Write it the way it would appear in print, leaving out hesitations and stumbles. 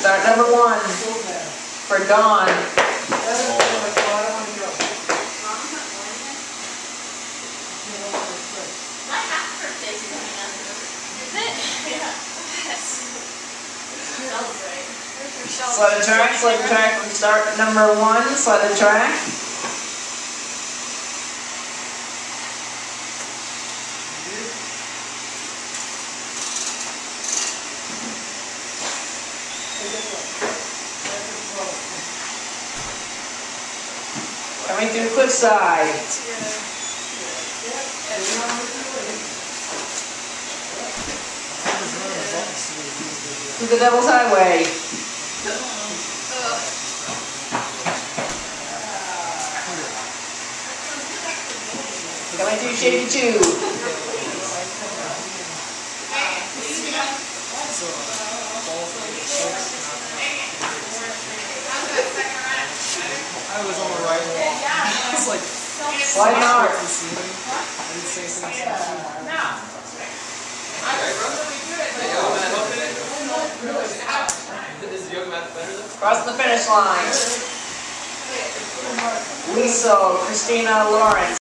Start number 1 for Dawn. Sled and track, we start at number 1, sled and track. Coming through Cliffside. To the Devil's Highway. Coming through Shady 2. I was on the right wall. It's like Slide north. I didn't say something. Crossing the finish line. Weasel, Christina Lawrence.